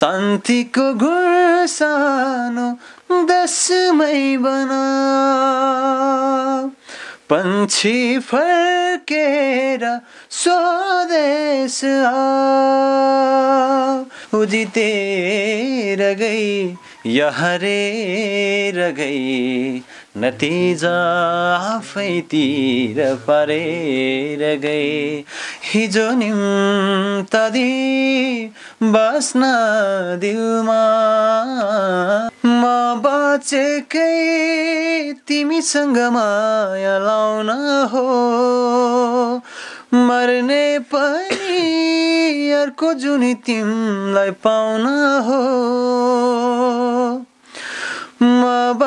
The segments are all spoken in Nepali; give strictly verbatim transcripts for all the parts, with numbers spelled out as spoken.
तन्तीको गुर्सानो दसमै बना पंछी फर्केर स्वदेश आ उदितेर गई या हरेर गई नतिजा आफैतिर परेर गई हिजो निम्तदी बस्न दिलमा म बाँचेकै तिमीसँग माया लाउन हो मर्ने पनि अर्को जुनी तिमलाई पाउन हो म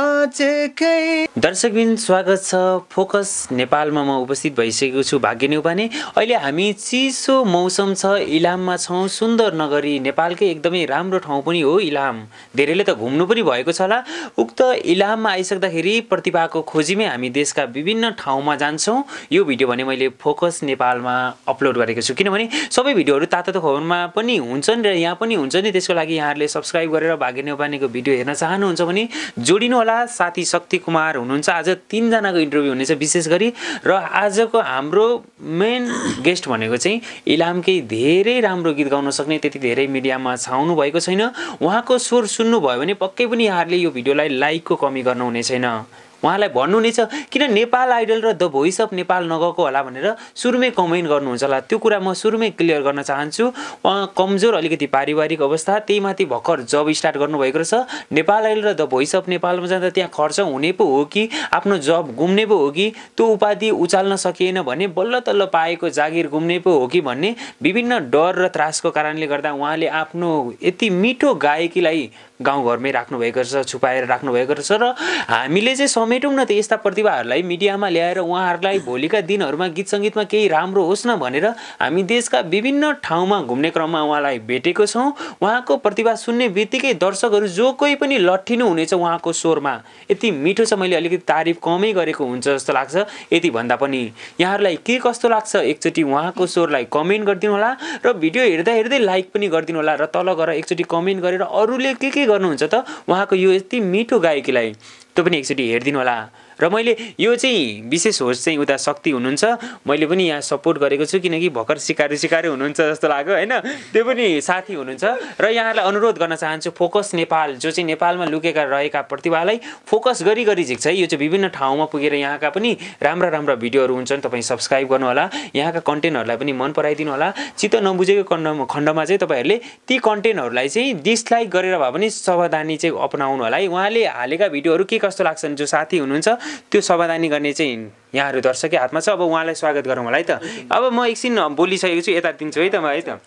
बाँचेकै। दर्शकबिन स्वागत छ फोकस नेपालमा म उपस्थित भइसकेको छु भाग्य न्यौपाने। अहिले हामी चिसो मौसम छ इलाममा छौँ। सुन्दर नगरी नेपालकै एकदमै राम्रो ठाउँ पनि हो इलाम। धेरैले त घुम्नु पनि भएको छ होला। उक्त इलाममा आइसक्दाखेरि प्रतिभाको खोजीमै हामी देशका विभिन्न ठाउँमा जान्छौँ। यो भिडियो भने मैले फोकस नेपालमा अपलोड गरेको छु किनभने सबै भिडियोहरू तातो खबरमा पनि हुन्छन् र यहाँ पनि हुन्छ नि। त्यसको लागि यहाँहरूले सब्सक्राइब गरेर भाग्य न्यौपानेको भिडियो हेर्न चाहनुहुन्छ भने जोडिनु होला। साथी शक्ति कुमार हुनुहुन्छ। आज तीनजनाको इन्टरभ्यू हुनेछ विशेष गरी र आजको हाम्रो मेन गेस्ट भनेको चाहिँ इलामकै धेरै राम्रो गीत गाउन सक्ने त्यति धेरै मिडियामा छाउनु भएको छैन। उहाँको स्वर सुन्नुभयो भने पक्कै पनि यहाँहरूले यो भिडियोलाई लाइकको कमी गर्नुहुने छैन। उहाँलाई भन्नुहुनेछ किन नेपाल आइडल र द भोइस अफ नेपाल नगएको होला भनेर सुरुमै कमेन्ट गर्नुहुन्छ होला। त्यो कुरा म सुरुमै क्लियर गर्न चाहन्छु। उहाँ कमजोर अलिकति पारिवारिक अवस्था त्यही माथि भर्खर जब स्टार्ट गर्नुभएको रहेछ। नेपाल आइडल र द भोइस अफ नेपालमा जाँदा त्यहाँ खर्च हुने पो हो कि आफ्नो जब गुम्ने पो हो कि त्यो उपाधि उचाल्न सकिएन भने बल्ल तल्ल पाएको जागिर गुम्ने पो हो कि भन्ने विभिन्न डर र त्रासको कारणले गर्दा उहाँले आफ्नो यति मिठो गायकीलाई गाउँघरमै राख्नुभएको रहेछ, छुपाएर राख्नुभएको रहेछ र हामीले चाहिँ समेटौँ न त यस्ता प्रतिभाहरूलाई मिडियामा ल्याएर उहाँहरूलाई भोलिका दिनहरूमा गीत सङ्गीतमा केही राम्रो होस् न भनेर हामी देशका विभिन्न ठाउँमा घुम्ने क्रममा उहाँलाई भेटेको छौँ। उहाँको प्रतिभा सुन्ने बित्तिकै दर्शकहरू जो कोही पनि लट्ठिनु हुनेछ उहाँको स्वरमा। यति मिठो छ, मैले अलिकति तारिफ कमै गरेको हुन्छ जस्तो लाग्छ। यति भन्दा पनि यहाँहरूलाई के कस्तो लाग्छ एकचोटि उहाँको स्वरलाई कमेन्ट गरिदिनु होला र भिडियो हेर्दा हेर्दै लाइक पनि गरिदिनु होला र तल गएर एकचोटि कमेन्ट गरेर अरूले के के गर्नुहुन्छ त उहाँको यो यति मिठो गायकीलाई त्यो पनि एकचोटि हेरिदिनु होला। र मैले यो चाहिँ विशेष होस्ट चाहिँ उता शक्ति हुनुहुन्छ। मैले पनि यहाँ सपोर्ट गरेको छु किनकि भर्खर सिकारी सिकारी हुनुहुन्छ जस्तो लाग्यो होइन। त्यो पनि साथी हुनुहुन्छ र यहाँलाई अनुरोध गर्न चाहन्छु फोकस नेपाल जो चाहिँ नेपालमा लुकेका रहेका प्रतिभालाई फोकस गरी गरी झिक्छ। यो चाहिँ विभिन्न ठाउँमा पुगेर यहाँका पनि राम्रा राम्रा भिडियोहरू हुन्छन्। तपाईँ सब्सक्राइब गर्नु होला, यहाँका कन्टेन्टहरूलाई पनि मन पराइदिनु होला। चित्त नबुझेको खण्डमा खण्डमा चाहिँ तपाईँहरूले ती कन्टेन्टहरूलाई चाहिँ डिसलाइक गरेर भए पनि सावधानी चाहिँ अपनाउनु होला है। उहाँले हालेका भिडियोहरू के कस्तो लाग्छन् जो साथी हुनुहुन्छ त्यो सावधानी गर्ने चाहिँ यहाँहरू दर्शकै हातमा छ। अब उहाँलाई स्वागत गरौँ होला है त। अब म एकछिन बोलिसकेको छु, यता दिन्छु है त म है त।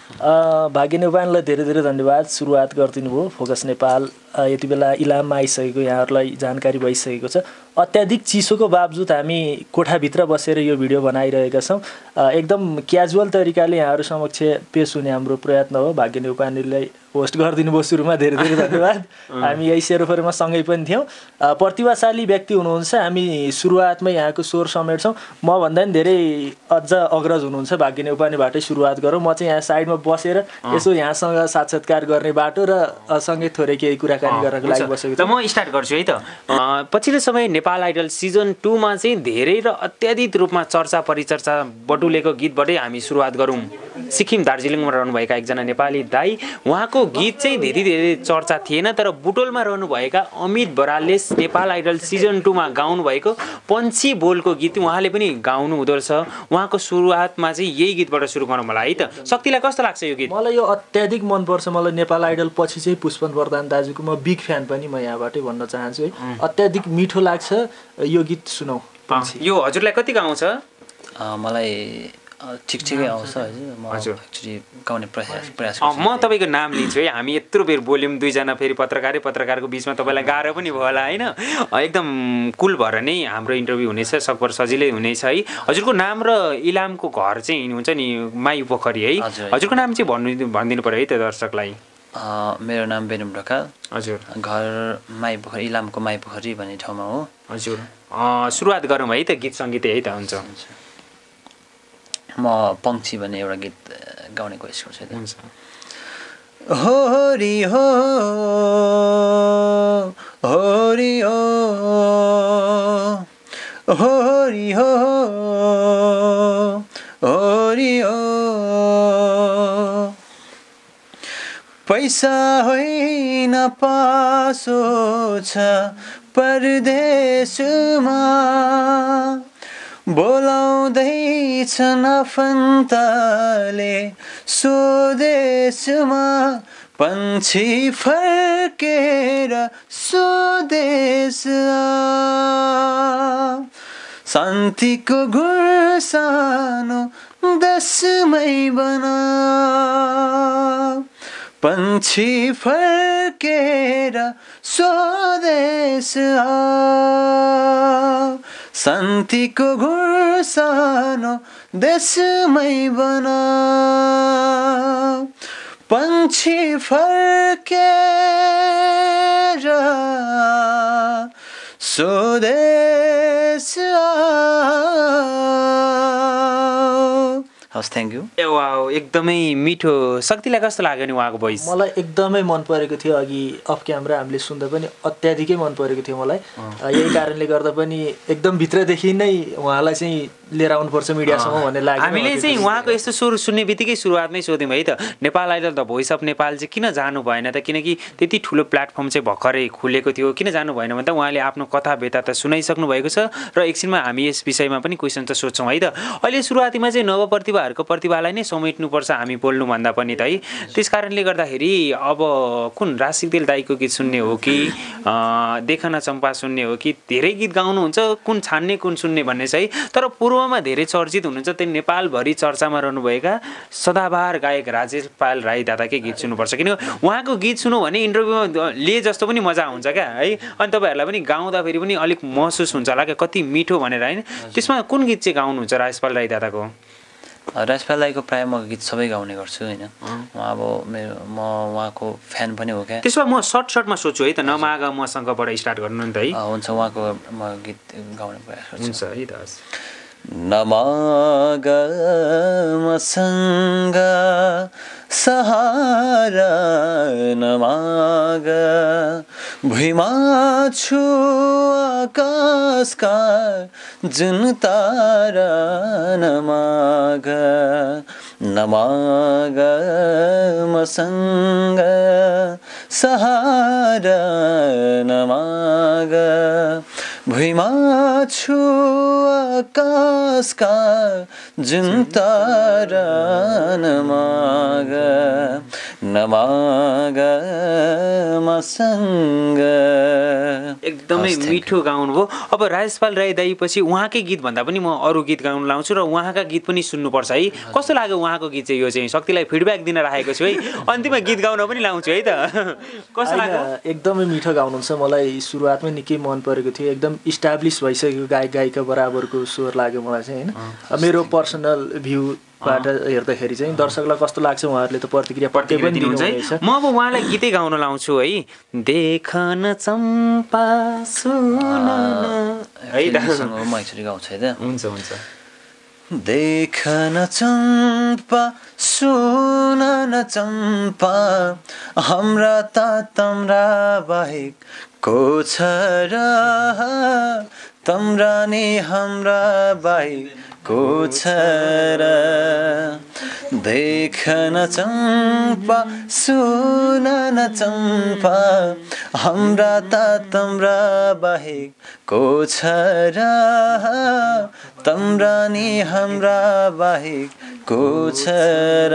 भाग्य न्यौपानेलाई धेरै धेरै धन्यवाद। सुरुवात गरिदिनु भयो। फोकस नेपाल यति बेला इलाममा आइसकेको यहाँहरूलाई जानकारी भइसकेको छ। अत्याधिक चिसोको बावजुद हामी कोठाभित्र बसेर यो भिडियो बनाइरहेका छौँ। एकदम क्याजुअल तरिकाले यहाँहरू समक्ष पेस हुने हाम्रो प्रयत्न हो। भाग्य न्यौपानेलाई होस्ट गरिदिनु भयो सुरुमा, धेरै धेरै धन्यवाद। हामी यही सेरोफेरोमा सँगै पनि थियौँ। प्रतिभाशाली व्यक्ति हुनुहुन्छ। हामी सुरुवातमै यहाँको स्वर समेट्छौँ। मभन्दा पनि धेरै अझ अग्रज हुनुहुन्छ। भाग्य न्यौपानेबाटै सुरुवात गरौँ। म चाहिँ यहाँ साइडमा बसेर यसो यहाँसँग साक्षात्कार गर्ने बाटो र सँगै थोरै केही कुराकानी गर्नको लागि बसेको छु। म स्टार्ट गर्छु है त। पछिल्लो समय नेपाल आइडल सिजन टूमा चाहिँ धेरै र अत्याधिक रूपमा चर्चा परिचर्चा बटुलेको गीतबाटै हामी सुरुवात गरौँ। सिक्किम दार्जिलिङमा रहनुभएका एकजना नेपाली दाई, उहाँको गीत चाहिँ धेरै धेरै चर्चा थिएन तर बुटोलमा रहनुभएका अमित बरालले नेपाल आइडल सिजन टूमा गाउनु भएको पन्छी बोलको गीत उहाँले पनि गाउनु हुँदो रहेछ। उहाँको सुरुवातमा चाहिँ यही गीतबाट सुरु गरौँ होला है त। शक्तिलाई कस्तो लाग्छ यो गीत? मलाई यो अत्याधिक मनपर्छ। मलाई नेपाल आइडल पछि चाहिँ पुष्पन प्रधान दाजुको म बिग फ्यान पनि म यहाँबाटै भन्न चाहन्छु है। अत्याधिक मिठो लाग्छ यो गीत। सुनौ। यो हजुरलाई कति गाउँछ? मलाई ठिक ठिकै आउँछ हजुर। म एक्चुअली गाउने प्रयास प्रयास म तपाईँको नाम लिन्छु है। हामी यत्रो बेर बोल्यौँ, दुईजना फेरि पत्रकारै पत्रकारको बिचमा तपाईँलाई गाह्रो पनि भयो होला होइन। एकदम कुल भएर नै हाम्रो इन्टरभ्यू हुनेछ, सकभर सजिलै हुनेछ है। हजुरको नाम र इलामको घर चाहिँ हुन्छ नि माई पोखरी है। हजुरको नाम चाहिँ भन्नु भनिदिनु पऱ्यो है त दर्शकलाई। मेरो नाम बेनुम ढकाल। हजुर। घर माई पोखरी, इलामको माई पोखरी भन्ने ठाउँमा हो। हजुर। सुरुवात गरौँ है त गीत सङ्गीत है त। हुन्छ। म पङ्क्षी भन्ने एउटा गीत गाउने कोसिस गर्छु। हुन्छ। होरी हो होरी हो होरी हो होरी हो पैसा होइन पासो छ परदेशमा बोलाउँदैछन् आफन्तले स्वदेशमा पन्छी फर्केर स्वदेश शान्तिको गुर्सानो देशमै बना पन्छी फर्केर स्वदेश शान्तिको गुर्सानो देशमै बना पन्छी फर्केर स्वदेश हस् थ्याङ्क यू। ए वाउ एकदमै मिठो। शक्तिलाई कस्तो लाग्यो नि उहाँको भोइस? मलाई एकदमै मन परेको थियो। अघि अफ क्यामेरा हामीले सुन्दा पनि अत्याधिकै मन परेको थियो मलाई। यही कारणले गर्दा पनि एकदम भित्रदेखि नै उहाँलाई चाहिँ लिएर आउनुपर्छ मिडियासम्म भन्ने लाग्यो। हामीले चाहिँ उहाँको यस्तो स्वर सुन्ने बित्तिकै सुरुवातमै सोध्यौँ है त Nepal idol the voice of Nepal चाहिँ किन जानु भएन त, किनकि त्यति ठुलो प्लेटफर्म चाहिँ भर्खरै खुलेको थियो, किन जानु भएन भने त उहाँले आफ्नो कथा बेता त सुनाइसक्नु भएको छ र एकछिनमा हामी यस विषयमा पनि क्वेसन त सोध्छौँ है त। अहिले सुरुवातीमा चाहिँ नवप्रतिभाहरूको प्रतिभालाई नै समेट्नुपर्छ हामी बोल्नुभन्दा पनि त है। त्यस कारणले गर्दाखेरि अब कुन राज सिक्देल दाईको गीत सुन्ने हो कि देखन चम्पा सुन्ने हो कि धेरै गीत गाउनुहुन्छ, कुन छान्ने कुन सुन्ने भन्ने चाहिँ। तर पूर्वमा धेरै चर्चित हुनुहुन्छ त्यो नेपालभरि चर्चामा रहनुभएका सदाबहार गायक राजेश पाल राई दादाकै गीत सुन्नुपर्छ, किनकि उहाँको गीत सुन्यो भने इन्टरभ्यूमा लिए जस्तो पनि मजा आउँछ क्या है। अनि तपाईँहरूलाई पनि गाउँदाखेरि पनि अलिक महसुस हुन्छ होला क्या कति मिठो भनेर होइन। त्यसमा कुन गीत चाहिँ गाउनुहुन्छ राजेश पाल राई दादाको? राजेश पाल राईको प्रायः म गीत सबै गाउने गर्छु होइन। म अब मेरो म उहाँको फ्यान पनि हो क्या। त्यसमा म सर्ट सर्टमा सोध्छु है त, नमाग मसँगबाट स्टार्ट गर्नु नि त है। हुन्छ उहाँको म गीत गाउने प्रयास गर्छु। हुन्छ है त। नमाग मसँग सहारा नमाग भुइँमा छु आकाशका जुन तारा नमाग नमाग मसँग सहारा नमाग भुइँमा छु आकाशका जुन तारा नमाग नमाग मसँग। एकदमै मिठो गाउनुभयो। अब राजेश पाल राई दाई पछि उहाँकै गीत भन्दा पनि म अरू गीत गाउन लाउँछु र उहाँका गीत पनि सुन्नुपर्छ है। कस्तो लाग्यो उहाँको गीत चाहिँ? यो चाहिँ शक्तिलाई फिडब्याक दिन राखेको छु है, अन्तिममा गीत गाउन पनि लाउँछु है त। कस्तो लाग्यो? एकदमै मिठो गाउनुहुन्छ। मलाई सुरुवातमै निकै मन परेको थियो। एकदम इस्टाब्लिस भइसकेको गायक गायिका बराबरको स्वर लाग्यो मलाई चाहिँ होइन। मेरो पर्सनल भ्यूबाट हेर्दाखेरि चाहिँ दर्शकलाई कस्तो लाग्छ उहाँहरूले त प्रतिक्रिया पट्टै पनि दिनुहुन्छ। म अब उहाँलाई गीतै गाउन लाउँछु है। देखन चम्पा सुन है त म एक्चुअली गाउँछु है त। हुन्छ हुन्छ। देखन चम्पा सुन न चम्पा हाम्रा त तम्रा बाहेक को छ र तम्रा नि हाम्रा बाहेक को छ र देखन चम्पा सुन न चम्पा हाम्रा त तम्रा बाहेक को छ र तम्रा नि हाम्रा बाहेक को छ र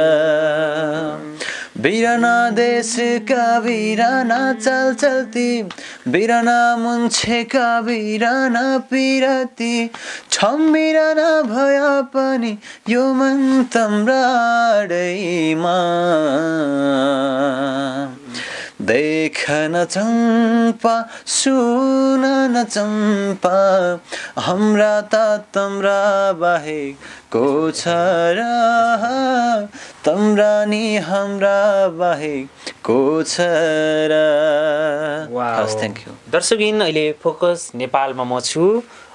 बिरना देशका बिरना चल चल्ती बिरना मुन्छेका बिरना पिरती छम बिरना भया पनि यो मन तम्राडैमा देखन चम्पा सुन न चम्पा हाम्रा त तम्रा बाहेक को छ र तम्रा नि हाम्रा बाहेक को छ र। Thank you. दर्शकबिन अहिले फोकस नेपालमा म छु।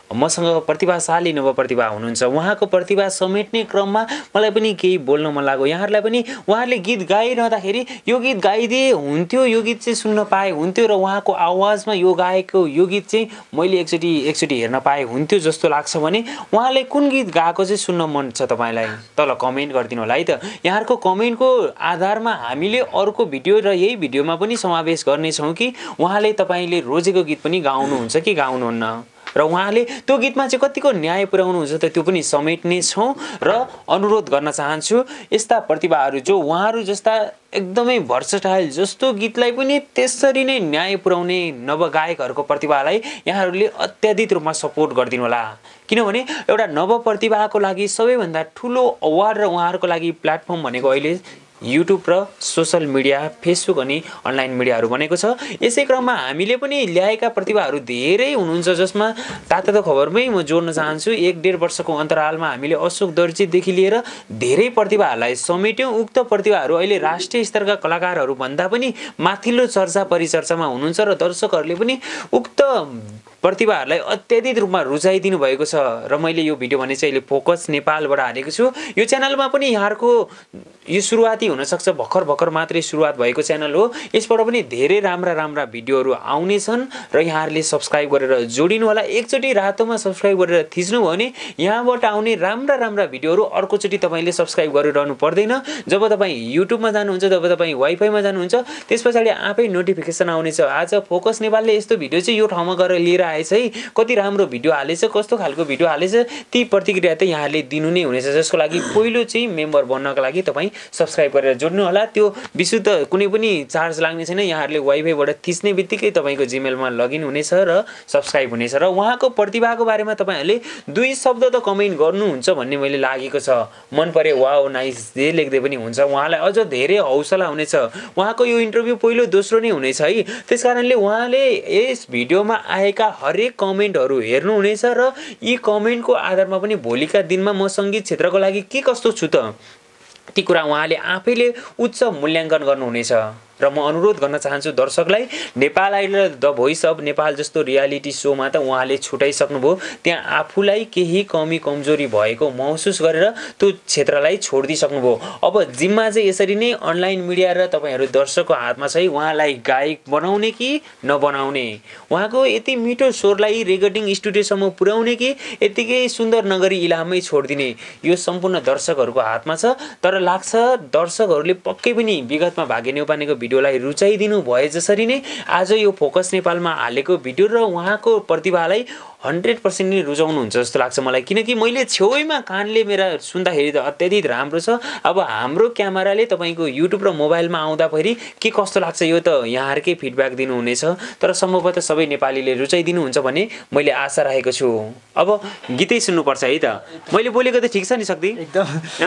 मसँग प्रतिभाशाली नव प्रतिभा हुनुहुन्छ, उहाँको प्रतिभा समेट्ने क्रममा मलाई पनि केही बोल्न मन लाग्यो। यहाँहरूलाई पनि उहाँहरूले गीत गाइरहँदाखेरि यो गीत गाइदिए हुन्थ्यो, यो गीत चाहिँ सुन्न पाए हुन्थ्यो र उहाँको आवाजमा यो गाएको यो गीत चाहिँ मैले एकचोटि एकचोटि हेर्न पाए हुन्थ्यो जस्तो लाग्छ भने उहाँले कुन गीत गाएको चाहिँ सुन्न मन छ तपाईँलाई तल कमेन्ट गरिदिनु होला है त। यहाँहरूको कमेन्टको आधारमा हामीले अर्को भिडियो र यही भिडियोमा पनि समावेश गर्नेछौँ कि उहाँले तपाईँले रोजेको गीत पनि गाउनुहुन्छ कि गाउनुहुन्न र उहाँले त्यो गीतमा चाहिँ कतिको न्याय पुर्याउनुहुन्छ त त्यो पनि समेट्नेछौँ र अनुरोध गर्न चाहन्छु यस्ता प्रतिभाहरू जो उहाँहरू जस्ता एकदमै भर्सटाइल जस्तो गीतलाई पनि त्यसरी नै न्याय पुर्याउने नवगायकहरूको प्रतिभालाई यहाँहरूले अत्याधिक रूपमा सपोर्ट गरिदिनु होला। किनभने एउटा नव प्रतिभाको लागि सबैभन्दा ठुलो अवार्ड र उहाँहरूको लागि प्लेटफर्म भनेको अहिले युट्युब र सोसल मिडिया फेसबुक अनि अनलाइन मिडियाहरू बनेको छ। यसै क्रममा हामीले पनि ल्याएका प्रतिभाहरू धेरै हुनुहुन्छ जसमा तातो खबरमै म जोड्न चाहन्छु। एक डेढ वर्षको अन्तरालमा हामीले अशोक दर्जीदेखि लिएर धेरै प्रतिभाहरूलाई समेट्यौँ। उक्त प्रतिभाहरू अहिले राष्ट्रिय स्तरका कलाकारहरू भन्दा पनि माथिल्लो चर्चा परिचर्चामा हुनुहुन्छ र दर्शकहरूले पनि उक्त प्रतिभाहरूलाई अत्याधिक रूपमा रुचाइदिनु भएको छ। र मैले यो भिडियो भने चाहिँ अहिले फोकस नेपालबाट हालेको छु। यो च्यानलमा पनि यहाँहरूको यो सुरुवाती हुनसक्छ, भर्खर भर्खर मात्रै सुरुवात भएको च्यानल हो। यसबाट पनि धेरै राम्रा राम्रा भिडियोहरू आउनेछन् र यहाँहरूले सब्सक्राइब गरेर जोडिनु होला। एकचोटि रातोमा सब्सक्राइब गरेर थिच्नु भयो भने यहाँबाट आउने राम्रा राम्रा भिडियोहरू अर्कोचोटि तपाईँले सब्सक्राइब गरिरहनु पर्दैन। जब तपाईँ युट्युबमा जानुहुन्छ, जब तपाईँ वाइफाईमा जानुहुन्छ, त्यस पछाडि आफै नोटिफिकेसन आउनेछ। आज फोकस नेपालले यस्तो भिडियो चाहिँ यो ठाउँमा गएर लिएर आएछ है, कति राम्रो भिडियो हालेछ, कस्तो खालको भिडियो हालेछ, ती प्रतिक्रिया चाहिँ यहाँहरूले दिनु नै हुनेछ। जसको लागि पहिलो चाहिँ मेम्बर बन्नको लागि तपाईँ सब्सक्राइब गरेर जोड्नु होला। त्यो विशुद्ध कुनै पनि चार्ज लाग्ने छैन। यहाँहरूले वाइफाईबाट थिच्ने बित्तिकै तपाईँको जिमेलमा लगइन हुनेछ र सब्सक्राइब हुनेछ। र उहाँको प्रतिभाको बारेमा तपाईँहरूले दुई शब्द त कमेन्ट गर्नुहुन्छ भन्ने मैले लागेको छ। मन परे वाओ नाइस जे लेख्दै पनि हुन्छ। उहाँलाई अझ धेरै हौसला हुनेछ। उहाँको यो इन्टरभ्यू पहिलो दोस्रो नै हुनेछ है। त्यस कारणले उहाँले यस भिडियोमा आएका हरेक कमेन्टहरू हेर्नुहुनेछ र यी कमेन्टको आधारमा पनि भोलिका दिनमा म सङ्गीत क्षेत्रको लागि के कस्तो छु त ती कुरा उहाँले आफैले उच्च मूल्याङ्कन गर्नुहुनेछ। र म अनुरोध गर्न चाहन्छु दर्शकलाई, Nepal idol the voice of Nepal जस्तो रियालिटी सोमा त उहाँले छुटाइसक्नुभयो। त्यहाँ आफूलाई केही कमी कमजोरी भएको महसुस गरेर त्यो क्षेत्रलाई छोडिदिइसक्नुभयो। अब जिम्मा चाहिँ यसरी नै अनलाइन मिडिया र तपाईँहरू दर्शकको हातमा छ। उहाँलाई गायक बनाउने कि नबनाउने, उहाँको यति मिठो स्वरलाई रेकर्डिङ स्टुडियोसम्म पुर्याउने कि यतिकै सुन्दर नगरी इलाममै छोडिदिने, यो सम्पूर्ण दर्शकहरूको हातमा छ। तर लाग्छ दर्शकहरूले पक्कै पनि विगतमा भाग्य न्यौपानेको भिडियोलाई रुचाइदिनु भए जसरी नै आज यो फोकस नेपालमा हालेको भिडियो र उहाँको प्रतिभालाई हन्ड्रेड पर्सेन्ट नै रुचाउनुहुन्छ जस्तो लाग्छ मलाई। किनकि मैले छेउमा कानले मेरा सुन्दाखेरि त अत्याधिक राम्रो छ। अब हाम्रो क्यामेराले तपाईँको युट्युब र मोबाइलमा आउँदाखेरि के कस्तो लाग्छ यो त यहाँहरूकै फिडब्याक दिनुहुनेछ। तर सम्भवतः सबै नेपालीले रुचाइदिनुहुन्छ भन्ने मैले आशा राखेको छु। अब गीतै सुन्नुपर्छ है त। मैले बोलेको त ठिक छ नि शक्ति? एकदम।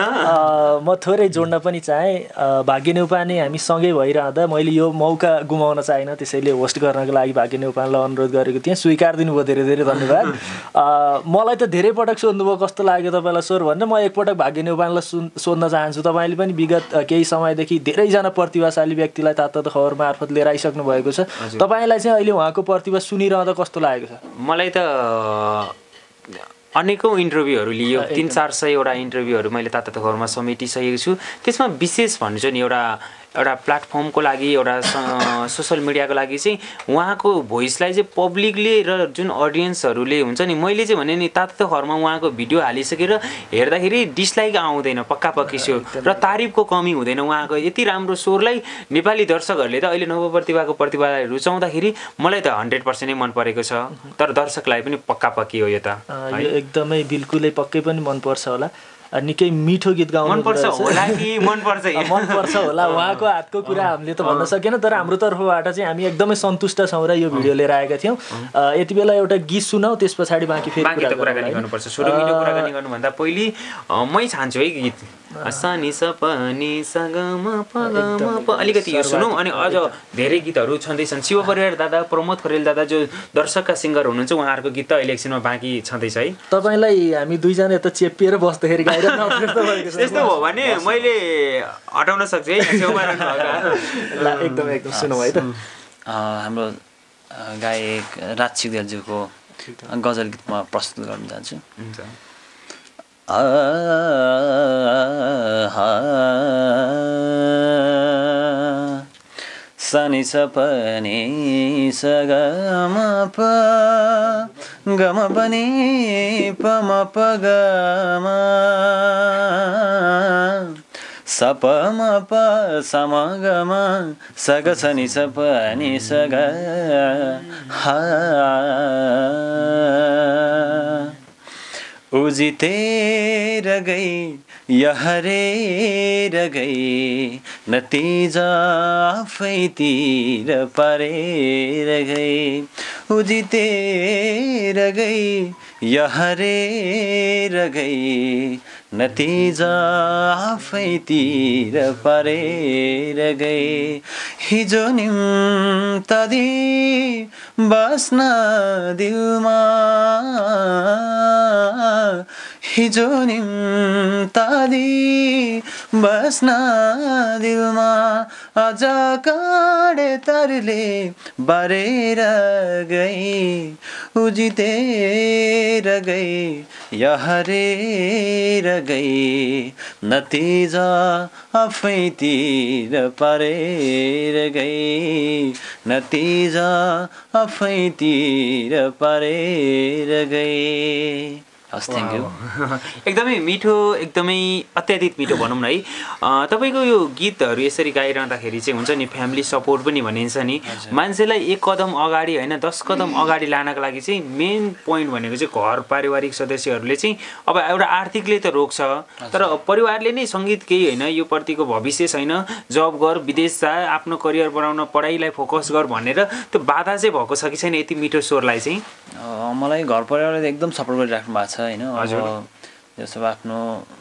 म थोरै जोड्न पनि चाहेँ। भाग्य न्यौपाने हामी सँगै भइरहँदा मैले यो मौका गुमाउन चाहिनँ, त्यसैले होस्ट गर्नको लागि भाग्य न्यौपानेलाई अनुरोध गरेको थिएँ। स्वीकार दिनुभयो, धेरै धेरै धन्यवाद। मलाई त धेरै पटक सोध्नुभयो कस्तो लाग्यो तपाईँलाई स्वर भनेर। म एकपटक भाग्य न्यौपानेलाई सुन् सोध्न चाहन्छु। तपाईँले पनि विगत केही समयदेखि धेरैजना प्रतिभाशाली व्यक्तिलाई तातो खबर मार्फत लिएर आइसक्नु भएको छ। तपाईँलाई चाहिँ अहिले उहाँको प्रतिभा सुनिरहँदा कस्तो लागेको छ? मलाई त अनेकौँ इन्टरभ्यूहरू लियो, तिन चार सयवटा इन्टरभ्यूहरू मैले तातो खबरमा समेटिसकेको छु। त्यसमा विशेष भन्छु नि एउटा एउटा प्लेटफर्मको लागि, एउटा सोसल मिडियाको लागि चाहिँ उहाँको भोइसलाई चाहिँ पब्लिकले र जुन अडियन्सहरूले हुन्छ नि, मैले चाहिँ भने नि तातो खबरमा उहाँको भिडियो हालिसकेर हेर्दाखेरि डिसलाइक आउँदैन, पक्का पक्की सो र तारिफको कमी हुँदैन। उहाँको यति राम्रो स्वरलाई नेपाली दर्शकहरूले त अहिले नवप्रतिभाको प्रतिभालाई रुचाउँदाखेरि मलाई त हन्ड्रेड पर्सेन्ट नै मन परेको छ। तर दर्शकलाई पनि पक्का पक्की हो यो त। यो एकदमै बिल्कुलै पक्कै पनि मनपर्छ होला। निकै मिठो गीत गाउनु मनपर्छ होला कि मनपर्छ मनपर्छ होला। उहाँको हातको कुरा हामीले त भन्न सकेन, तर हाम्रो तर्फबाट चाहिँ हामी एकदमै सन्तुष्ट छौँ र यो भिडियो लिएर आएका थियौँ। यति बेला एउटा गीत सुनाऊ, त्यस पछाडि बाँकी फेरि कुराकानी गर्नुपर्छ। सुरु मिठो कुराकानी गर्नुभन्दा पहिले मै चाहन्छु है गीत सानी सपनी सगम पगम प अलिकति यो सुनौँ। अनि अझ धेरै गीतहरू छँदैछन्। शिव परिवार दादा, प्रमोद खरेल दादा जो दर्शकका सिङ्गर हुनुहुन्छ, उहाँहरूको गीत त अहिले एकछिनमा बाँकी छँदैछ है। तपाईँलाई हामी दुईजना यता चेपिएर बस्दाखेरि गाएर त्यस्तो हो भने मैले हटाउन सक्छु है। एकदम एकदम सुनौँ है त। हाम्रो गायक राज सिग्देलज्यूको गजल गीत म प्रस्तुत गर्न चाहन्छु। सनि सपने सगम प गम पनि पम पगम सपम प समगम सग सनि सपने सग हा उजितेर गई यहरेर गई नतिजा आफैतिर परेर गई उजितेर गई यहरेर गई नतिजा आफैतिर परेर गई हिजो निम्तदी बस्न दिलमा हिजो निम्तदी बस्न दिलमा अझ काँडे तरले बरेर गई उजितेर गई यहरेर गई नतिजा आफैतिर परेर गई नतिजा आफैतिर परेर गई। हस् थ्याङ्क यू। एकदमै मिठो एकदमै अत्याधिक मिठो भनौँ न है। तपाईँको यो गीतहरू यसरी गाइरहँदाखेरि चाहिँ हुन्छ नि फ्यामिली सपोर्ट पनि भनिन्छ नि मान्छेलाई एक कदम अगाडि होइन दस कदम अगाडि लानको लागि चाहिँ मेन पोइन्ट भनेको चाहिँ घर पारिवारिक सदस्यहरूले चाहिँ अब एउटा आर्थिकले त रोक्छ तर परिवारले नै सङ्गीत केही होइन यो प्रतिको भविष्य छैन जब गर विदेश जा आफ्नो करियर बनाउन पढाइलाई फोकस गर भनेर त्यो बाधा चाहिँ भएको छ कि छैन यति मिठो स्वरलाई चाहिँ? मलाई घर परिवारले एकदम सपोर्ट गरिराख्नु भएको छ होइन। अब जस्तो अब आफ्नो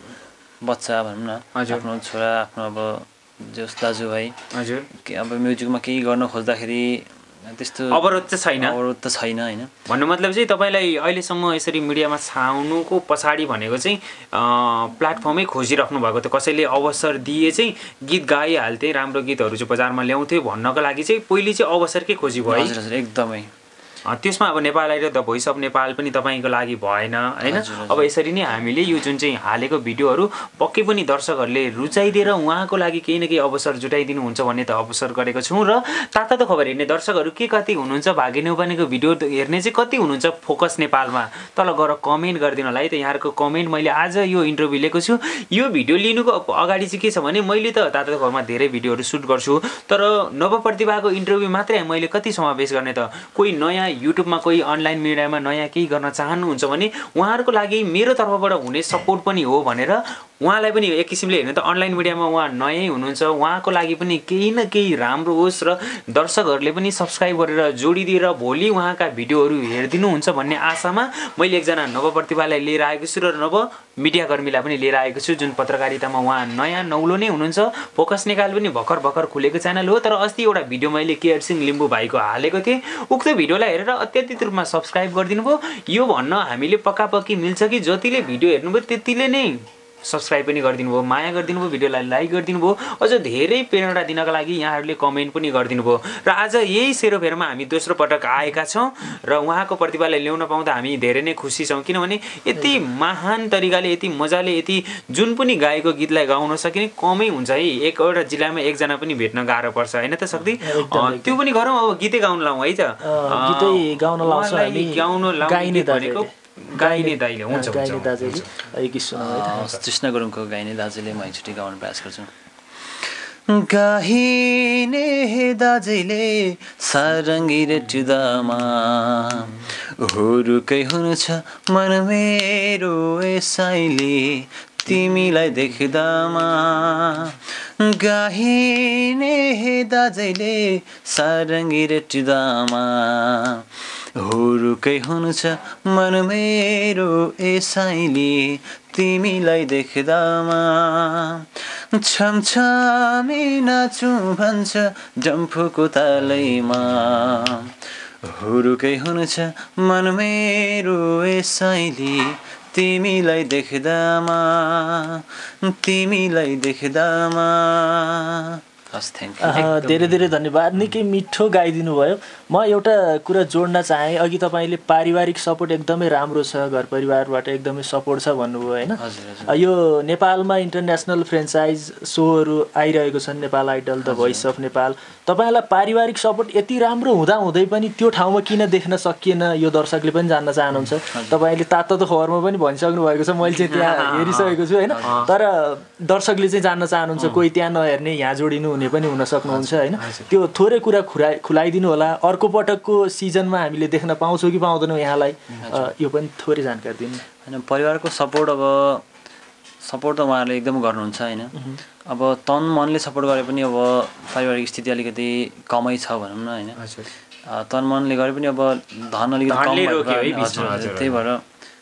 बच्चा भनौँ न आफ्नो छोरा आफ्नो अब जस दाजुभाइ हजुर अब म्युजिकमा केही गर्न खोज्दाखेरि त्यस्तो अवरोध चाहिँ छैन अवरोध त छैन होइन। भन्नु मतलब चाहिँ तपाईँलाई अहिलेसम्म यसरी मिडियामा छाउनुको पछाडि भनेको चाहिँ प्लेटफर्मै खोजिराख्नु भएको थियो कसैले अवसर दिए चाहिँ गीत गाइहाल्थे राम्रो गीतहरू चाहिँ बजारमा ल्याउँथे भन्नको लागि चाहिँ पहिले चाहिँ अवसरकै खोजी भयो। हजुर हजुर एकदमै। त्यसमा अब Nepal idol the voice of Nepal पनि तपाईँको लागि भएन होइन। अब यसरी नै हामीले यो जुन चाहिँ हालेको भिडियोहरू पक्कै पनि दर्शकहरूले रुचाइदिएर उहाँको लागि केही न केही अवसर जुटाइदिनुहुन्छ भन्ने त अवसर गरेको छौँ। र ताता त खबर हेर्ने दर्शकहरू के कति हुनुहुन्छ भाग्य न्यौपानेको भिडियो हेर्ने चाहिँ कति हुनुहुन्छ फोकस नेपालमा तल गएर कमेन्ट गरिदिनु होला है त। यहाँहरूको कमेन्ट मैले आज यो इन्टरभ्यू लिएको छु। यो भिडियो लिनुको अगाडि चाहिँ के छ भने मैले त ताता त खबरमा धेरै भिडियोहरू सुट गर्छु तर नवप्रतिभाको इन्टरभ्यू मात्रै मैले कति समावेश गर्ने त कोही नयाँ युट्युबमा कोही अनलाइन मिडियामा नयाँ केही गर्न चाहनुहुन्छ भने उहाँहरूको लागि मेरो तर्फबाट हुने सपोर्ट पनि हो भनेर उहाँलाई पनि एक किसिमले हेर्नु त अनलाइन मिडियामा उहाँ नयाँ हुनुहुन्छ उहाँको लागि पनि केही न केही राम्रो होस् र दर्शकहरूले पनि सब्सक्राइब गरेर जोडिदिएर भोलि उहाँका भिडियोहरू हेरिदिनुहुन्छ भन्ने आशामा मैले एकजना नवप्रतिभालाई लिएर आएको छु र नव मिडियाकर्मीलाई पनि लिएर आएको छु जुन पत्रकारितामा उहाँ नयाँ नौलो नै हुनुहुन्छ। फोकस नेपाल पनि भर्खर भर्खर खुलेको च्यानल हो तर अस्ति एउटा भिडियो मैले केयर सिंह लिम्बू भाइको हालेको थिएँ उक्त भिडियोलाई हेरेर अत्याधिक रूपमा सब्सक्राइब गरिदिनु भयो। यो भन्न हामीले पक्कापक्की मिल्छ कि जतिले भिडियो हेर्नुभयो त्यतिले नै सब्सक्राइब पनि गरिदिनु भयो माया गरिदिनु भयो भिडियोलाई लाइक गरिदिनु भयो अझ धेरै प्रेरणा दिनका लागि यहाँहरूले कमेन्ट पनि गरिदिनु भयो। र आज यही सेरोफेरोमा हामी दोस्रो पटक आएका छौँ र उहाँको प्रतिभालाई ल्याउन पाउँदा हामी धेरै नै खुसी छौँ किनभने यति महान तरिकाले यति मजाले यति जुन पनि गाएको गीतलाई गाउन सकिने कमै हुन्छ है। एकवटा जिल्लामा एकजना पनि भेट्न गाह्रो पर्छ होइन त सक्दै त्यो पनि गरौँ अब गीतै गाउन लाउँ है त गीतै गाउन लाउँछौँ हामी गाउन लाउने भनेको गाइने दाइले हुन्छ गाइने दाजुले एक सुनाउ कृष्ण गुरुङको गाइने दाजुले म एकचोटि गाउन प्रयास गर्छु। गाहिने दाजुले सारङ्गी रेटुदामा हुरुकै हुनुहुन्छ मन मेरो एसाइले तिमीलाई देख्दामा गाहिने दाजुले सारङ्गी रेटुदामा हुरुकै हुनुहुन्छ मन मेरो एसाइले तिमीलाई देख्दामा छमछमी नाचु भन्छ जम्फुको तालैमा हुरुकै हुनुहुन्छ मन मेरो एसाइले तिमीलाई देख्दामा तिमीलाई देख्दामा धेरै धेरै धन्यवाद। निकै मिठो गाइदिनु भयो। म एउटा कुरा जोड्न चाहेँ, अघि तपाईँले पारिवारिक सपोर्ट एकदमै राम्रो छ, घर परिवारबाट एकदमै सपोर्ट छ भन्नुभयो होइन। यो नेपालमा इन्टरनेसनल फ्रेन्चाइज सोहरू आइरहेको छन्, Nepal idol, the voice of Nepal. तपाईँलाई पारिवारिक सपोर्ट यति राम्रो हुँदा हुँदै पनि त्यो ठाउँमा किन देख्न सकिएन, यो दर्शकले पनि जान्न चाहनुहुन्छ। तपाईँले तातो त खबरमा पनि भनिसक्नु भएको छ, मैले चाहिँ त्यहाँ हेरिसकेको छु होइन। तर दर्शकले चाहिँ जान्न चाहनुहुन्छ, कोही त्यहाँ नहेर्ने यहाँ जोडिनु हुने पनि हुन सक्नुहुन्छ होइन। त्यो थोरै कुरा खुला खुलाइदिनु होला। अर्को पटकको सिजनमा हामीले देख्न पाउँछौँ कि पाउँदैनौँ यहाँलाई, यो पनि थोरै जानकारी दिनु। होइन, परिवारको सपोर्ट अब सपोर्ट त उहाँहरूले एकदम गर्नुहुन्छ होइन। अब तन मनले सपोर्ट गरे पनि अब पारिवारिक स्थिति अलिकति कमै छ भनौँ न होइन। तन मनले गरे पनि अब धन अलिकति कम भएको, त्यही भएर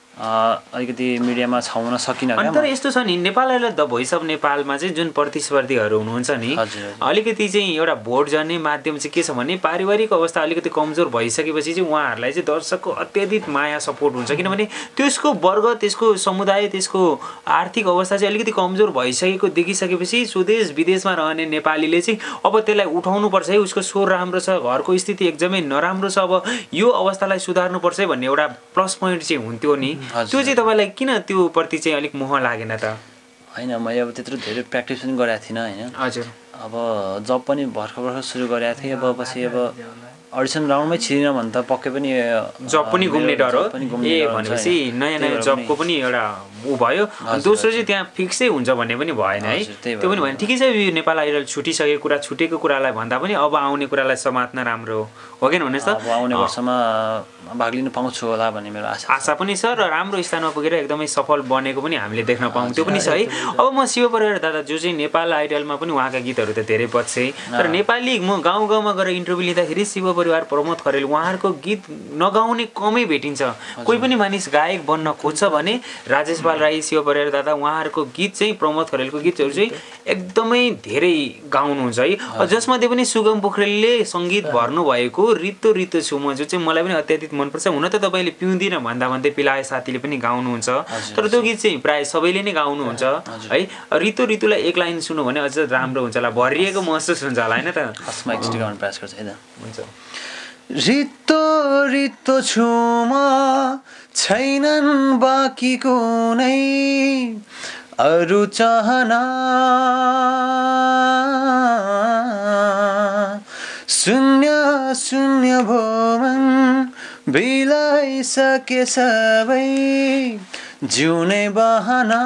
अलिकति मिडियामा छाउन सकिन। अनि तर यस्तो छ नि, नेपाललाई द भोइस अफ नेपालमा चाहिँ जुन प्रतिस्पर्धीहरू हुनुहुन्छ नि, अलिकति चाहिँ एउटा भोट जाने माध्यम चाहिँ के छ भने पारिवारिक अवस्था अलिकति कमजोर भइसकेपछि चाहिँ उहाँहरूलाई चाहिँ दर्शकको अत्याधिक माया सपोर्ट हुन्छ। किनभने त्यसको वर्ग, त्यसको समुदाय, त्यसको आर्थिक अवस्था चाहिँ अलिकति कमजोर भइसकेको देखिसकेपछि स्वदेश विदेशमा रहने नेपालीले चाहिँ अब त्यसलाई उठाउनुपर्छ है, उसको स्वर राम्रो छ, घरको स्थिति एकदमै नराम्रो छ, अब यो अवस्थालाई सुधार्नुपर्छ है भन्ने एउटा प्लस पोइन्ट चाहिँ हुन्थ्यो नि। त्यो चाहिँ तपाईँलाई किन त्यो प्रति चाहिँ अलिक मोह लागेन त? होइन, मैले अब त्यत्रो धेरै प्र्याक्टिस पनि गरेको थिइनँ होइन। हजुर। अब जब पनि भर्खर भर्खर सुरु गरेको थिएँ। अब पछि अब अडिसन राउन्डमै छिरिनँ भने त पक्कै पनि जब पनि घुम्ने डर हो। ए भनेपछि नयाँ नयाँ जबको पनि एउटा ऊ भयो। दोस्रो चाहिँ त्यहाँ फिक्सै हुन्छ भन्ने पनि भएन है। त्यो पनि भएन। ठिकै छ, यो नेपाल आइडल छुटिसकेको कुरा, छुटेको कुरालाई भन्दा पनि अब आउने कुरालाई समात्न राम्रो हो कि भन्नुहोस् त। अब आउने वर्षमा भाग लिन पाउँछु होला भन्ने मेरो आशा आशा पनि छ र राम्रो स्थानमा पुगेर एकदमै सफल बनेको पनि हामीले देख्न पाऊँ, त्यो पनि छ है। अब म शिव परिवार दादा जो चाहिँ नेपाल आइडलमा पनि उहाँका गीतहरू त धेरै बज्छे, तर नेपाली म गाउँ गाउँमा गएर इन्टरभ्यू लिँदाखेरि शिव परिवार प्रमोद खरेल उहाँहरूको गीत नगाउने कमै भेटिन्छ। कोही पनि मानिस गायक बन्न खोज्छ भने राजेश पाल राई, शिव परिवार दादा उहाँहरूको गीत चाहिँ, प्रमोद खरेलको गीतहरू चाहिँ एकदमै धेरै गाउनुहुन्छ है। जसमध्ये पनि सुगम पोखरेलले सङ्गीत भर्नु भएको रित्तो रित्तो छु म, जो चाहिँ मलाई पनि अत्याधिक मनपर्छ। हुन त तपाईँले पिउँदिन भन्दा भन्दै पिलाए साथीले पनि गाउनुहुन्छ, तर त्यो गीत चाहिँ प्रायः सबैले नै गाउनुहुन्छ है। रितो रितुलाई एक लाइन सुन्नु भने अझ राम्रो हुन्छ होला, भरिएको महसुस हुन्छ होला होइन त। हुन्छ। रितो रितो छुमा छैनन् बाँकी कुनै अरू चाहना, शून्य शून्य भोमन बिलाइसके सबै जिउने बहाना,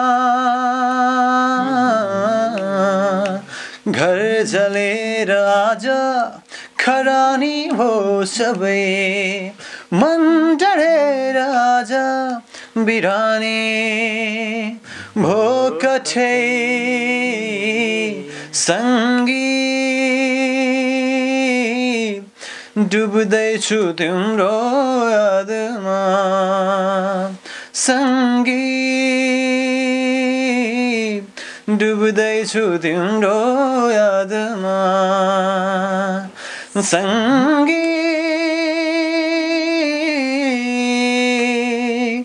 घर जलेर आज खरानी भो सबै, मन डढेर आज बिरानी भो कठै सङ्गीत, डुब्दैछु तिम्रो यादमा सङ्गीत, डुब्दैछु तिम्रो यादमा सङ्गीत,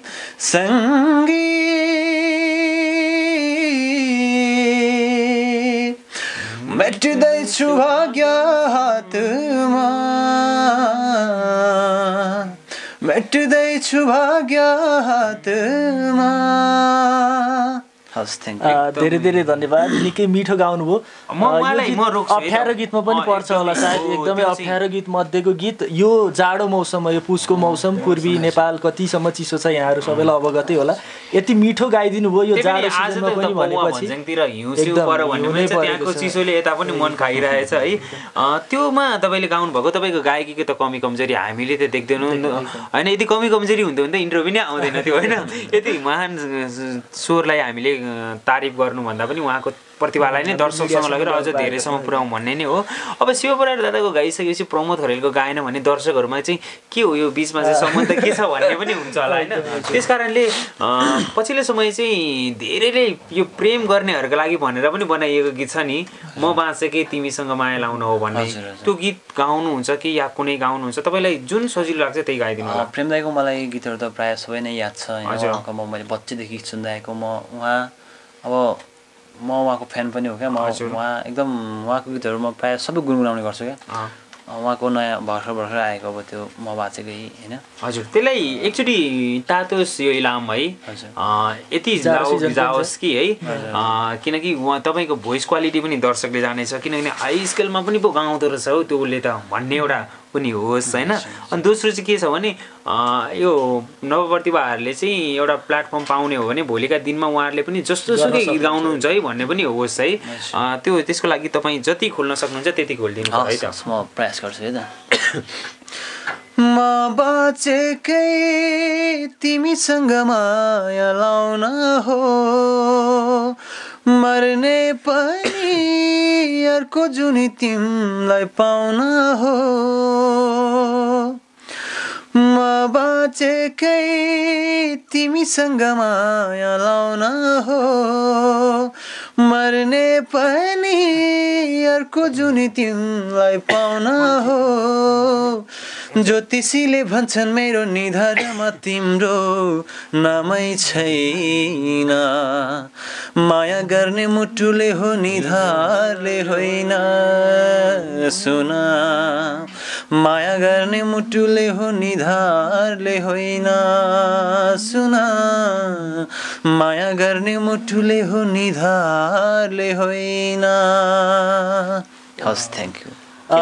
सङ्गीत, मेट्दैछु भाग्य हातमा, मेट्दैछु भाग्य हातमा। धेरै धेरै धन्यवाद। निकै मिठो गाउनुभयो। अप्ठ्यारो गीतमा पनि पर्छ होला सायद, एकदमै अप्ठ्यारो गीत मध्येको गीत। यो जाडो मौसममा, यो पुसको मौसम, पूर्वी नेपाल कतिसम्म चिसो छ यहाँहरू सबैलाई अवगतै होला। यति मिठो गाइदिनु भयो यो जाडो सिजनमा पनि भनेपछि। त्यहाँको चिसोले यता पनि मन खाइरहेछ है। त्योमा तपाईँले गाउनु भएको, तपाईँको गायकीको त कमी कमजोरी हामीले त देख्दैनौँ होइन। यदि कमी कमजोरी हुन्थ्यो भने त इन्टरभ्यू नै आउँदैन थियो होइन। यति महान स्वरलाई हामीले तारिफ गर्नुभन्दा पनि उहाँको प्रतिभालाई नै दर्शकसँग लगेर अझ धेरैसम्म पुर्याउँ भन्ने नै हो। अब शिव परिवार दादाको गाइसकेपछि प्रमोद खरेलको गाएन भने दर्शकहरूमा चाहिँ के हो, यो बिचमा चाहिँ सम्बन्ध के छ भन्ने पनि हुन्छ होला होइन। त्यस कारणले पछिल्लो समय चाहिँ धेरैले यो प्रेम गर्नेहरूको लागि भनेर पनि बनाइएको गीत छ नि, म बाँचेकै तिमीसँग माया लाउन हो भन्ने, त्यो गीत गाउनुहुन्छ कि या कुनै गाउनुहुन्छ? तपाईँलाई जुन सजिलो लाग्छ त्यही गाइदिनु होला। प्रेम दाइको मलाई गीतहरू त प्रायः सबै नै याद छ होइन। मैले बच्चैदेखि सुन्दै आएको। म उहाँ अब म उहाँको फ्यान पनि हो क्या म उहाँ एकदम उहाँको गीतहरू म प्रायः सबै गुनगुनाउने गर्छु क्या उहाँको नयाँ भर्खर भर्खर आएको अब त्यो म बाँचेकै होइन हजुर त्यसलाई एकचोटि तातोस् यो इलाम है यति जाओस् कि है किनकि उहाँ तपाईँको भोइस क्वालिटी पनि दर्शकले जानेछ किनभने हाई स्केलमा पनि पो गाउँदो रहेछ हौ त्यो उसले त भन्ने एउटा पनि होस् होइन अनि दोस्रो चाहिँ के छ भने यो नवप्रतिभाहरूले चाहिँ एउटा प्लेटफर्म पाउने हो भने भोलिका दिनमा उहाँहरूले पनि जस्तो सुकै गीत गाउनुहुन्छ है भन्ने पनि होस् है त्यो त्यसको लागि तपाईँ जति खोल्न सक्नुहुन्छ त्यति खोलिदिनु है त म प्रयास गर्छु है त म बाँचेकै तिमीसँग माया लाउन हो मर्ने पनि अर्को जुनी तिमीलाई पाउन हो म बाँचेकै तिमीसँग माया लाउन हो मर्ने पनि अर्को जुनी तिमीलाई पाउन हो ज्योतिषीले भन्छन् मेरो निधारमा तिम्रो नामै छैन माया गर्ने मुटुले हो निधारले होइन सुन माया गर्ने मुटुले हो निधारले होइन सुन माया गर्ने मुटुले हो निधारले होइन हस् थ्याङ्क यू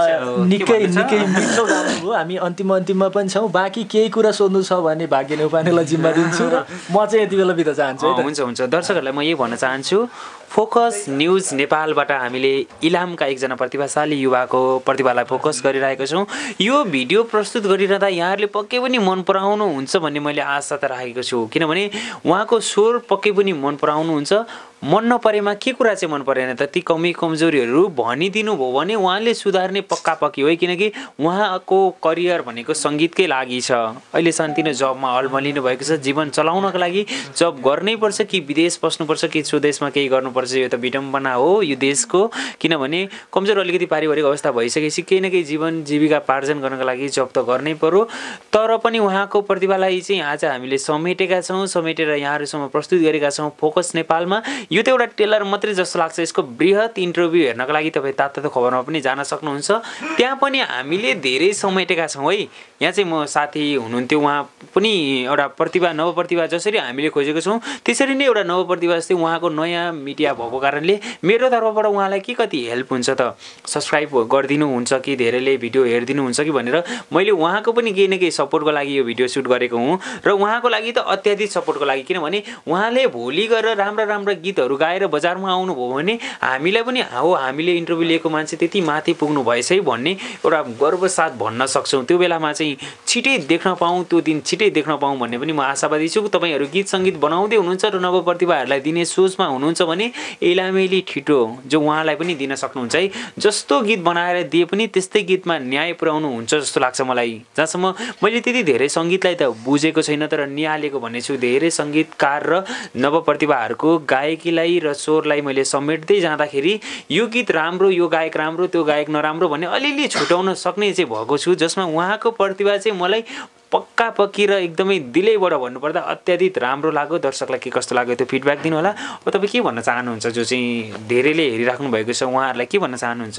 निकै निकै मिठो गाउनुभयो हामी अन्तिम अन्तिममा पनि छौँ बाँकी केही कुरा सोध्नु छ भने भाग्य नेउपानेलाई जिम्मा दिन्छु र म चाहिँ यति बेला बिदा चाहन्छु है हुन्छ हुन्छ दर्शकहरूलाई म यही भन्न चाहन्छु फोकस न्युज नेपालबाट हामीले इलामका एकजना प्रतिभाशाली युवाको प्रतिभालाई फोकस गरिरहेको छौँ यो भिडियो प्रस्तुत गरिरहँदा यहाँहरूले पक्कै पनि मन पराउनुहुन्छ भन्ने मैले आशा त राखेको छु किनभने उहाँको स्वर पक्कै पनि मन पराउनुहुन्छ मन नपरेमा के कुरा चाहिँ मन परेन त ती कमी कमजोरीहरू भनिदिनु भयो भने उहाँले सुधार्ने पक्का पक्की हो किनकि उहाँको करियर भनेको सङ्गीतकै लागि छ अहिले सानोतिनो जबमा अल्मलिनु भएको छ जीवन चलाउनको लागि जब गर्नै पर्छ कि विदेश बस्नुपर्छ कि स्वदेशमा केही गर्नुपर्छ यो त विडम्बना हो यो देशको किनभने कमजोर अलिकति पारिवारिक अवस्था भइसकेपछि केही न केही जीवन जीविका पार्जन गर्नको लागि जब त गर्नै पर्यो तर पनि उहाँको प्रतिभालाई चाहिँ आज हामीले समेटेका छौँ समेटेर यहाँहरूसम्म प्रस्तुत गरेका छौँ फोकस नेपालमा यो त एउटा टेलर मात्रै जस्तो लाग्छ यसको बृहत इन्टरभ्यू हेर्नको लागि तपाईँ तातो खबरमा पनि जान सक्नुहुन्छ त्यहाँ पनि हामीले धेरै समेटेका छौँ है यहाँ चाहिँ म साथी हुनुहुन्थ्यो उहाँ पनि एउटा प्रतिभा नवप्रतिभा जसरी हामीले खोजेको छौँ त्यसरी नै एउटा नवप्रतिभा जस्तै उहाँको नयाँ मिडिया भएको कारणले मेरो तर्फबाट उहाँलाई के कति हेल्प हुन्छ त सब्सक्राइब गरिदिनु हुन्छ कि धेरैले भिडियो हेरिदिनु हुन्छ कि भनेर मैले उहाँको पनि केही न केही सपोर्टको लागि यो भिडियो सुट गरेको हुँ र उहाँको लागि त अत्याधिक सपोर्टको लागि किनभने उहाँले भोलि गएर राम्रा राम्रा गीतहरू गाएर बजारमा आउनुभयो भने हामीलाई पनि हो हामीले इन्टरभ्यू लिएको मान्छे त्यति माथि पुग्नु भएछ है भन्ने एउटा गर्व साथ भन्न सक्छौँ त्यो बेलामा चाहिँ छिटै देख्न पाऊँ त्यो दिन छिटै देख्न पाऊँ भन्ने पनि म आशावादी छु तपाईँहरू गीत सङ्गीत बनाउँदै हुनुहुन्छ र नवप्रतिभाहरूलाई दिने सोचमा हुनुहुन्छ भने इलामेली ठिटो जो उहाँलाई पनि दिन सक्नुहुन्छ है जस्तो गीत बनाएर दिए पनि त्यस्तै गीतमा न्याय पुर्याउनु हुन्छ जस्तो लाग्छ मलाई जहाँसम्म मैले त्यति धेरै सङ्गीतलाई त बुझेको छैन तर निहालेको भन्ने छु धेरै सङ्गीतकार र नवप्रतिभाहरूको गायकीलाई र स्वरलाई मैले समेट्दै जाँदाखेरि यो गीत राम्रो यो गायक राम्रो त्यो गायक नराम्रो भन्ने अलिअलि छुटाउन सक्ने चाहिँ भएको छु जसमा उहाँको प्रतिभा चाहिँ मलाई पक्का पक्की र एकदमै दिलैबाट भन्नुपर्दा अत्याधिक राम्रो लाग्यो दर्शकलाई के कस्तो लाग्यो त्यो फिडब्याक दिनु होला अब तपाईँ के भन्न चाहनुहुन्छ जो चाहिँ धेरैले हेरिराख्नु भएको छ उहाँहरूलाई के भन्न चाहनुहुन्छ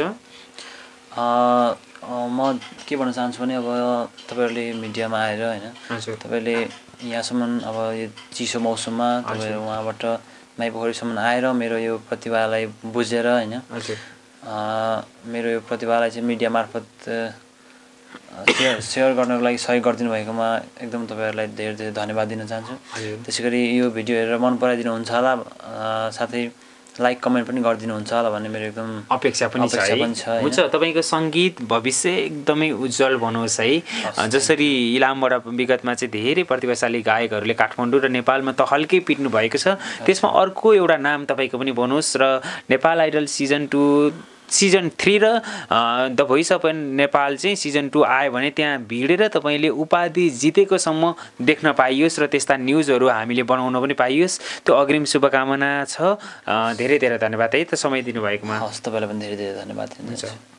म के भन्न चाहन्छु भने अब तपाईँहरूले मिडियामा आएर होइन तपाईँले यहाँसम्म अब यो चिसो मौसममा तपाईँहरू उहाँबाट माइपोखरीसम्म आएर मेरो यो प्रतिभालाई बुझेर होइन मेरो यो प्रतिभालाई चाहिँ मिडिया मार्फत सेयर सेयर गर्नको लागि सहयोग गरिदिनु भएकोमा एकदम तपाईँहरूलाई धेरै धेरै धन्यवाद दिन चाहन्छु त्यसै गरी यो भिडियो हेरेर मन पराइदिनुहुन्छ होला साथै लाइक कमेन्ट पनि गरिदिनुहुन्छ होला भन्ने मेरो एकदम अपेक्षा पनि छ हुन्छ तपाईँको सङ्गीत भविष्य एकदमै उज्जवल बनोस् है जसरी इलामबाट विगतमा चाहिँ धेरै प्रतिभाशाली गायकहरूले काठमाडौँ र नेपालमा त हल्कै पिट्नु भएको छ त्यसमा अर्को एउटा नाम तपाईँको पनि बनोस् र Nepal idol season two season three र द भोइस अफ नेपाल चाहिँ सिजन टू आयो भने त्यहाँ भिडेर तपाईँले उपाधि जितेकोसम्म देख्न पाइयोस् र त्यस्ता न्युजहरू हामीले बनाउन पनि पाइयोस् त्यो अग्रिम शुभकामना छ धेरै धेरै धन्यवाद है त समय दिनुभएकोमा हस् तपाईँलाई पनि धेरै धेरै धन्यवाद दिनुहुन्छ